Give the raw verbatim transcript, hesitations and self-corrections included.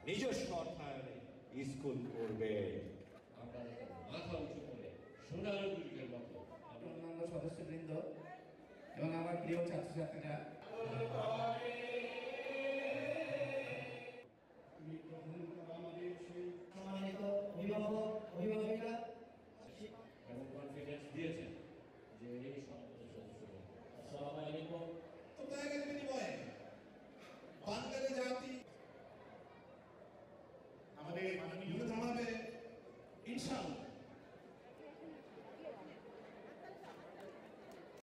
নিজস্ব অর্থায়নে স্কুল করবে। আপনারা মাথা উঁচু করে সোনার দুর্গের মতো অন্যান্য সদস্যবৃন্দ এবং আমার প্রিয় ছাত্রছাত্রীরা